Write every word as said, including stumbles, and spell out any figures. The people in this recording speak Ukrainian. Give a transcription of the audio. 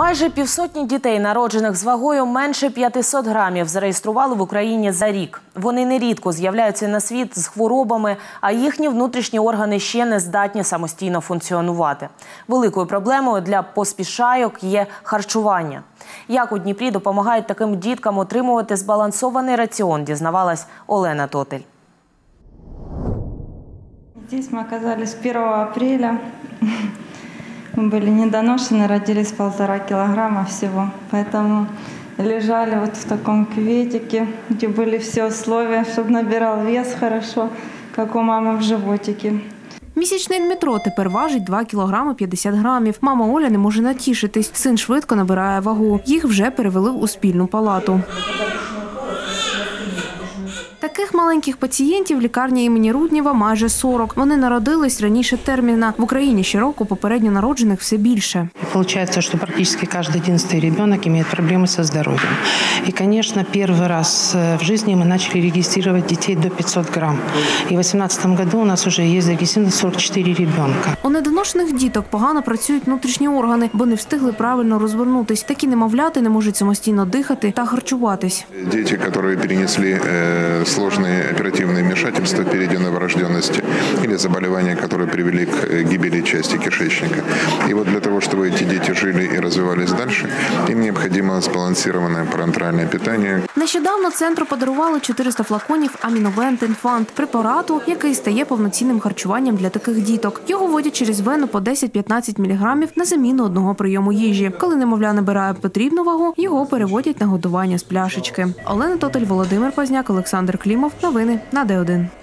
Майже півсотні дітей, народжених з вагою менше п'ятисот грамів, зареєстрували в Україні за рік. Вони нерідко з'являються на світ з хворобами, а їхні внутрішні органи ще не здатні самостійно функціонувати. Великою проблемою для поспішайок є харчування. Як у Дніпрі допомагають таким діткам отримувати збалансований раціон, дізнавалась Олена Тотель. Здесь мы оказались первого апреля. Мы были недоношены, родились полтора килограмма всего. Поэтому лежали вот в таком кюветике, где были все условия, чтобы набирал вес хорошо, как у мамы в животике. Місячний Дмитро тепер важить два кілограми п'ятдесят грамів. Мама Оля не може натішитись. Син швидко набирає вагу. Їх вже перевели у спільну палату. Таких маленьких пацієнтів в лікарні імені Руднєва майже сорок. Вони народились раніше терміна. В Україні щороку попередньо народжених все більше. Получается, что практически каждый одиннадцатый ребенок имеет проблемы со здоровьем. И, конечно, первый раз в жизни мы начали регистрировать детей до пятисот грамм. И в две тысячи восемнадцатом году у нас уже есть зарегистрировано сорок четыре ребенка. У недоношених діток погано працюють внутрішні органи, бо не встигли правильно розвернутись. Такі немовляти не можуть самостійно дихати та харчуватись. Діти, які перенесли сложные оперативные вмешательства в периоде новорожденности или заболевания, которые привели к гибели части кишечника. И вот для того, чтобы эти дети жили и развивались дальше, им необходимо сбалансированное парентеральное питание. Нещодавно центру подарували чотириста флаконів Аміновент Інфант – препарату, який стає повноцінним харчуванням для таких діток. Його вводять через вену по десять-п'ятнадцять міліграмів на заміну одного прийому їжі. Коли немовля набирає потрібну вагу, його переводять на годування з пляшечки. Олена Тотель, Володимир Пазняк, Олександр Клімов. Новини на Д один.